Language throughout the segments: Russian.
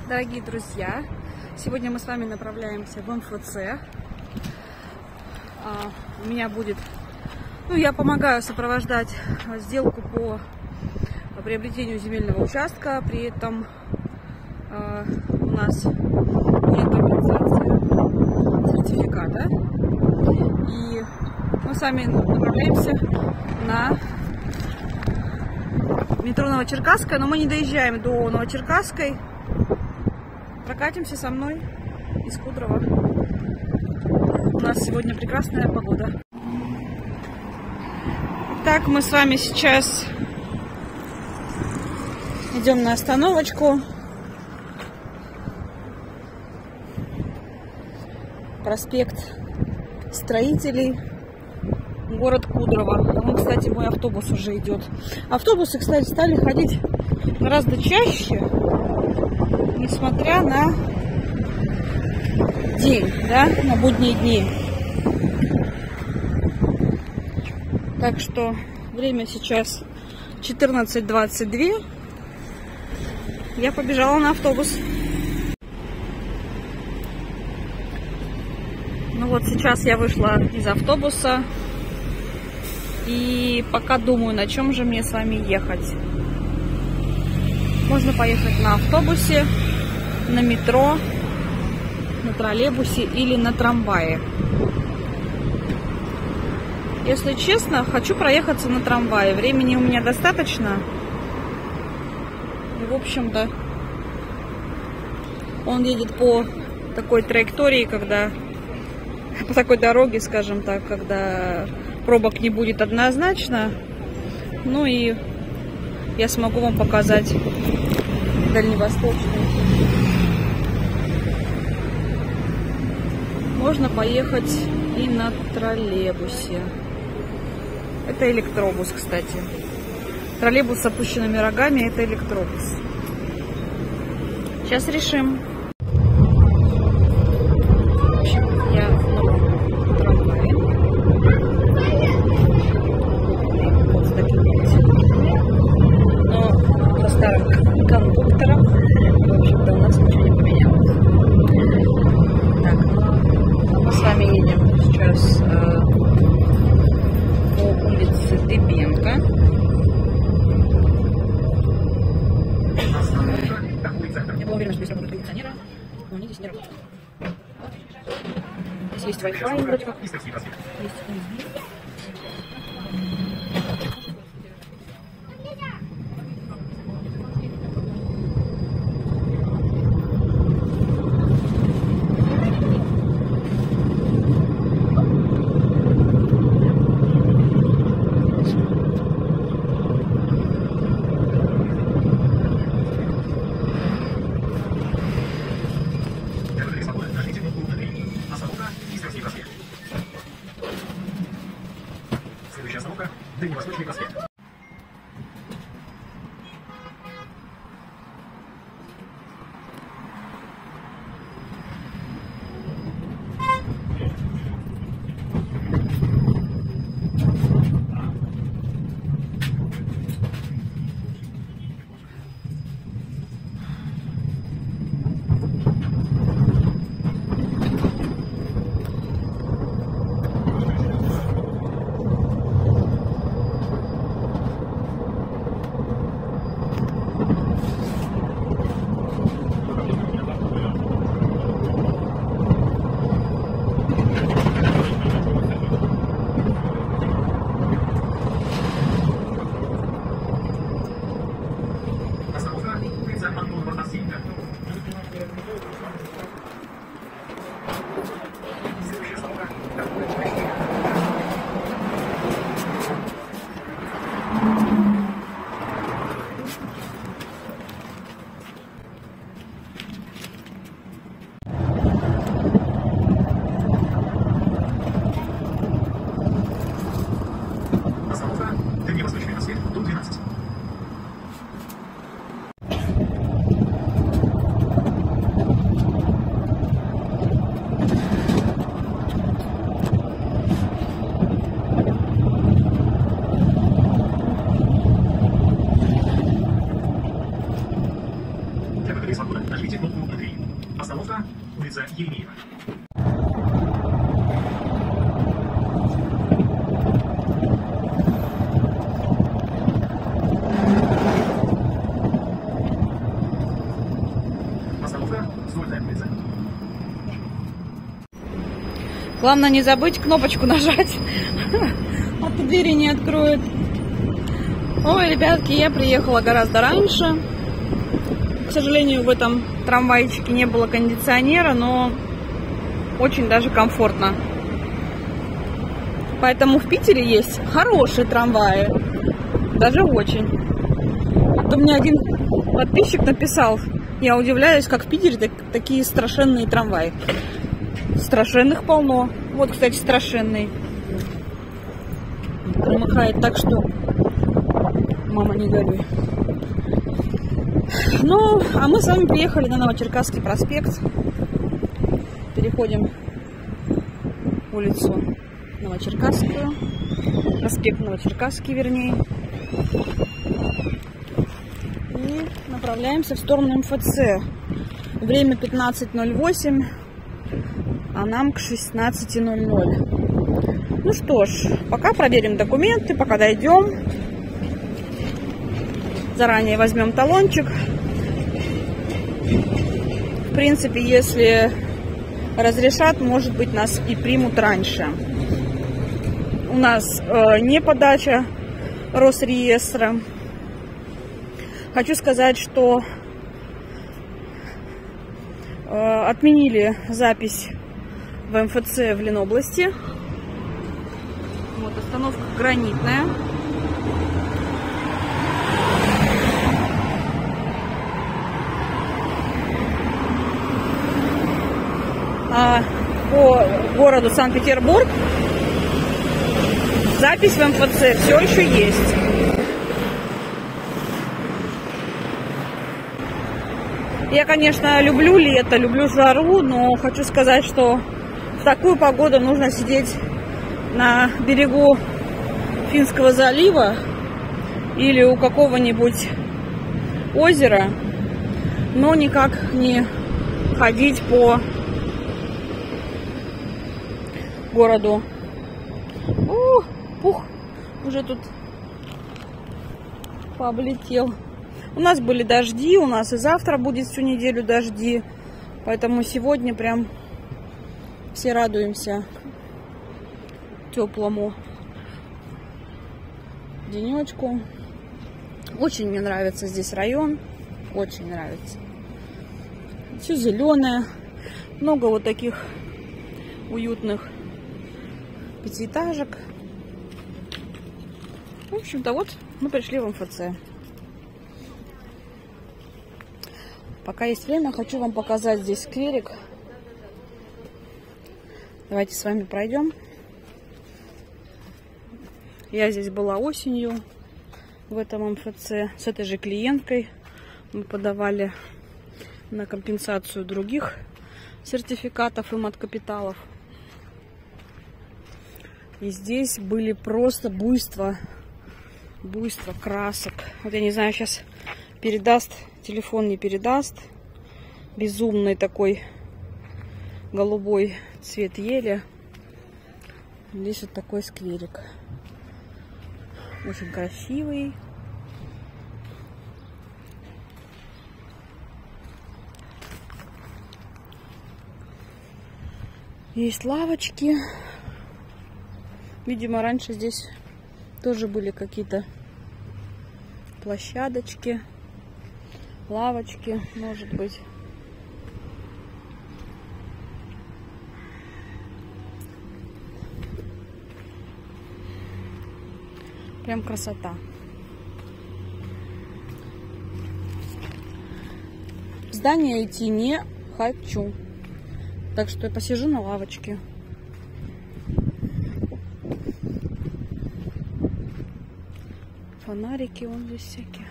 Дорогие друзья, сегодня мы с вами направляемся в МФЦ. У меня будет, я помогаю сопровождать сделку по приобретению земельного участка. При этом у нас будет компенсация сертификата. И мы с вами направляемся на метро Новочеркасская, но мы не доезжаем до Новочеркасской. Прокатимся со мной из Кудрова. У нас сегодня прекрасная погода. Так, мы с вами сейчас идем на остановочку. Проспект Строителей, город Кудрово. Вон, кстати, мой автобус уже идет. Автобусы, кстати, стали ходить гораздо чаще, несмотря на день, на будние дни. Так что время сейчас 14:22. Я побежала на автобус. Ну вот сейчас я вышла из автобуса и пока думаю, на чем же мне с вами ехать. Можно поехать на автобусе, на метро, на троллейбусе или на трамвае. Если честно, хочу проехаться на трамвае. Времени у меня достаточно. И, в общем-то, он едет по такой траектории, по такой дороге, скажем так, когда пробок не будет однозначно. Ну и я смогу вам показать дальневосточный. Можно поехать и на троллейбусе. Это электробус, кстати. Троллейбус с опущенными рогами — это электробус. Сейчас решим. В общем, я в трамвае. Вот с таким вот. Но по старым кондукторам, в общем-то, у нас ничего не поменялось. Так, мы с вами едем сейчас по улице Дыбенко. Я была уверена, что здесь работают кондиционеры, но они здесь не работают. Здесь есть Wi-Fi, вроде как. Есть USB. Следующая остановка – Дальневосточный проспект. Дальневосточный проспект, дом 12. Для выхода из вагона нажмите кнопку «Внутри». Остановка – улица Еремеева. Остановка – Стольная улица. Главное не забыть кнопочку нажать, а то двери не откроют. Ой, ребятки, я приехала гораздо раньше. К сожалению, в этом трамвайчике не было кондиционера, но очень даже комфортно. Поэтому в Питере есть хорошие трамваи. Даже очень. А то мне один подписчик написал: я удивляюсь, как в Питере такие страшенные трамваи. Страшенных полно. Вот, кстати, страшенный. Промахает так, что мама, не горюй. Ну, а мы с вами приехали на Новочеркасский проспект. Переходим улицу Новочеркасскую. Проспект Новочеркасский, вернее. И направляемся в сторону МФЦ. Время 15:08. А нам к 16:00. Ну что ж, пока проверим документы, пока дойдем. Заранее возьмем талончик. В принципе, если разрешат, может быть, нас и примут раньше. У нас не подача Росреестра. Хочу сказать, что отменили запись в МФЦ в Ленобласти. Вот остановка Гранитная. А по городу Санкт-Петербург запись в МФЦ все еще есть. Я, конечно, люблю лето, люблю жару, но хочу сказать, что в такую погоду нужно сидеть на берегу Финского залива или у какого-нибудь озера, но никак не ходить по городу. Пух, уже тут пооблетел. У нас были дожди, у нас и завтра будет всю неделю дожди, поэтому сегодня прям все радуемся теплому денечку. Очень мне нравится здесь район, очень нравится. Все зеленое, много вот таких уютных пятиэтажек. В общем-то, вот мы пришли в МФЦ. Пока есть время, хочу вам показать здесь скверик. Давайте с вами пройдем. Я здесь была осенью в этом МФЦ с этой же клиенткой. Мы подавали на компенсацию других сертификатов и маткапиталов. И здесь были просто буйство красок. Вот я не знаю, сейчас передаст, телефон не передаст. Безумный такой голубой цвет ели. Здесь вот такой скверик. Очень красивый. Есть лавочки. Видимо, раньше здесь тоже были какие-то площадочки, лавочки, может быть. Прям красота. В здание идти не хочу. Так что я посижу на лавочке. Фонарики вон здесь всякие.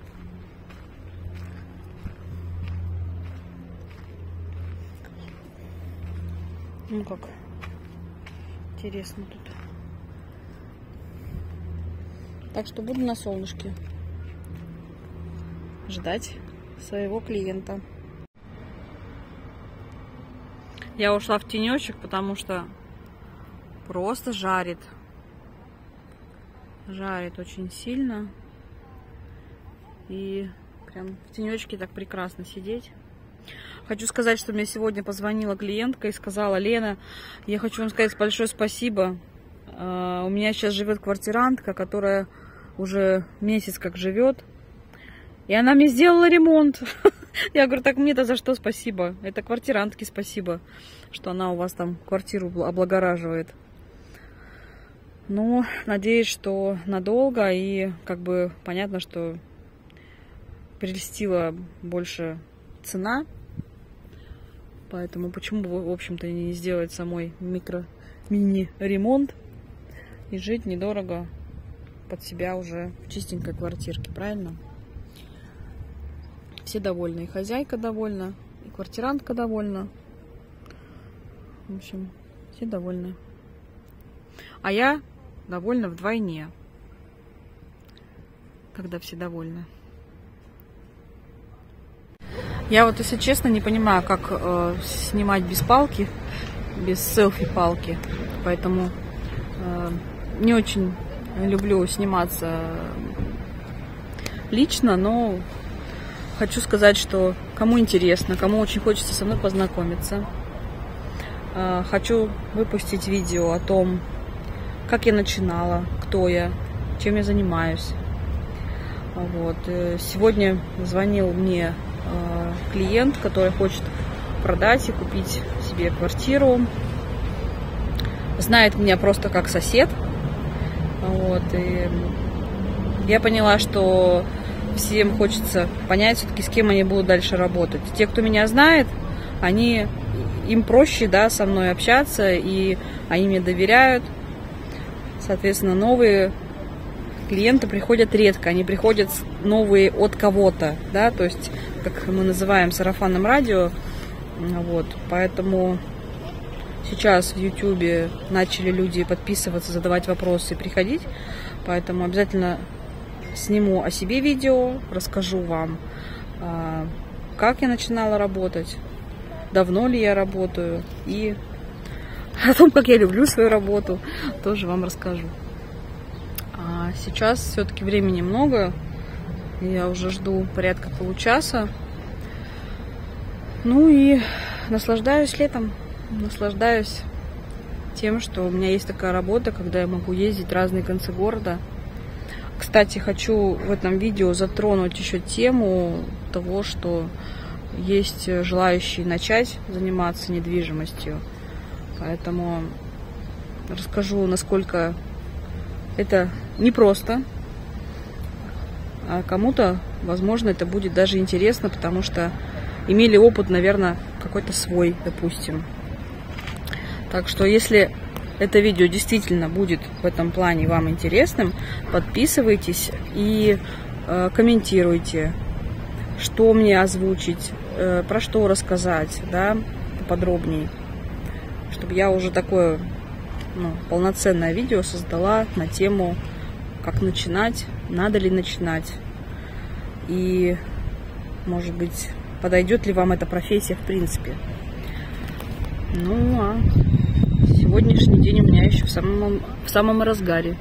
Ну как интересно тут. Так что буду на солнышке ждать своего клиента. Я ушла в тенечек, потому что просто жарит. Жарит очень сильно. И прям в тенечке так прекрасно сидеть. Хочу сказать, что мне сегодня позвонила клиентка и сказала: Лена, я хочу вам сказать большое спасибо. У меня сейчас живет квартирантка, которая уже месяц как живет. И она мне сделала ремонт. Я говорю: так мне-то за что спасибо? Это квартирантке спасибо, что она у вас там квартиру облагораживает. Но надеюсь, что надолго. И как бы понятно, что прельстила больше цена. Поэтому почему бы, в общем-то, не сделать самой мини-ремонт и жить недорого под себя уже в чистенькой квартирке, правильно? Все довольны, и хозяйка довольна, и квартирантка довольна. В общем, все довольны. А я довольна вдвойне, когда все довольны. Я вот, если честно, не понимаю, как снимать без палки, без селфи-палки. Поэтому не очень люблю сниматься лично, но хочу сказать, что кому интересно, кому очень хочется со мной познакомиться, хочу выпустить видео о том, как я начинала, кто я, чем я занимаюсь. Вот. Сегодня звонил мне клиент, который хочет продать и купить себе квартиру. Знает меня просто как сосед. Вот. И я поняла, что всем хочется понять все-таки, с кем они будут дальше работать. Те, кто меня знает, им проще, да, со мной общаться, и они мне доверяют. Соответственно, новые клиенты приходят редко, они приходят новые от кого-то, да, то есть, как мы называем, сарафанным радио. Вот, поэтому сейчас в YouTube начали люди подписываться, задавать вопросы и приходить. Поэтому обязательно сниму о себе видео, расскажу вам, как я начинала работать, давно ли я работаю, и о том, как я люблю свою работу, тоже вам расскажу. А сейчас все-таки времени много, я уже жду порядка получаса. Ну и наслаждаюсь летом, наслаждаюсь тем, что у меня есть такая работа, когда я могу ездить в разные концы города. Кстати, хочу в этом видео затронуть еще тему того, что есть желающие начать заниматься недвижимостью. Поэтому расскажу, насколько это непросто, а кому-то, возможно, это будет даже интересно, потому что имели опыт, наверное, какой-то свой, допустим. Так что, если это видео действительно будет в этом плане вам интересным, подписывайтесь и комментируйте, что мне озвучить, про что рассказать, да, поподробнее, чтобы я уже такое полноценное видео создала на тему, как начинать, надо ли начинать, и, может быть, подойдет ли вам эта профессия в принципе. Ну, а сегодняшний день у меня еще в самом разгаре.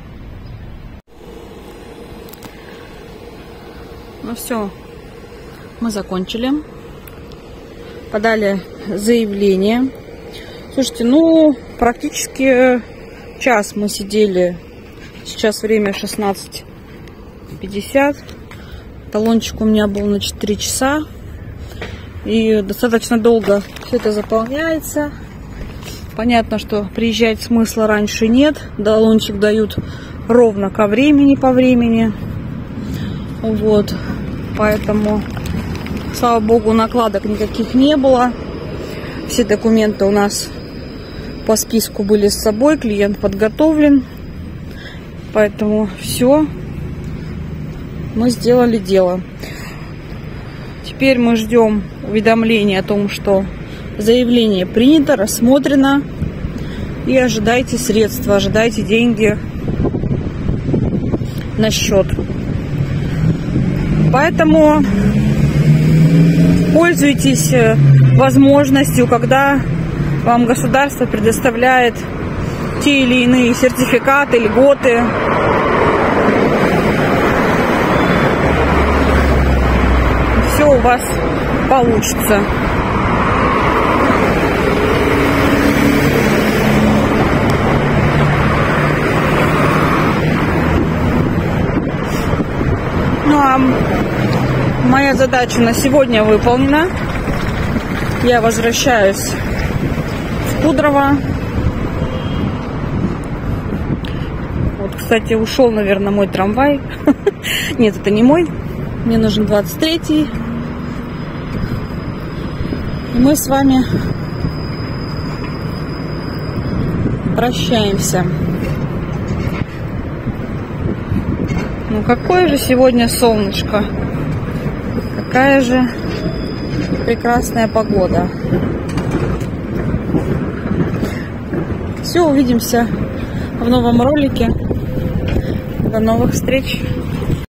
Ну все, мы закончили. Подали заявление. Слушайте, ну, практически час мы сидели. Сейчас время 16:50. Талончик у меня был на 4 часа. И достаточно долго все это заполняется. Понятно, что приезжать смысла раньше нет. Талончик дают ровно по времени. Вот. Поэтому, слава богу, накладок никаких не было. Все документы у нас по списку были с собой. Клиент подготовлен. Поэтому все. Мы сделали дело. Теперь мы ждем уведомления о том, что заявление принято, рассмотрено. И ожидайте средства, ожидайте деньги на счет. Поэтому Пользуйтесь возможностью, когда вам государство предоставляет те или иные сертификаты, льготы. Все у вас получится. Ну а моя задача на сегодня выполнена. Я возвращаюсь в Кудрово. Вот, кстати, ушел, наверное, мой трамвай. Нет, это не мой. Мне нужен 23-й. И мы с вами прощаемся. Ну какое же сегодня солнышко. Какая же прекрасная погода. Все, увидимся в новом ролике. До новых встреч.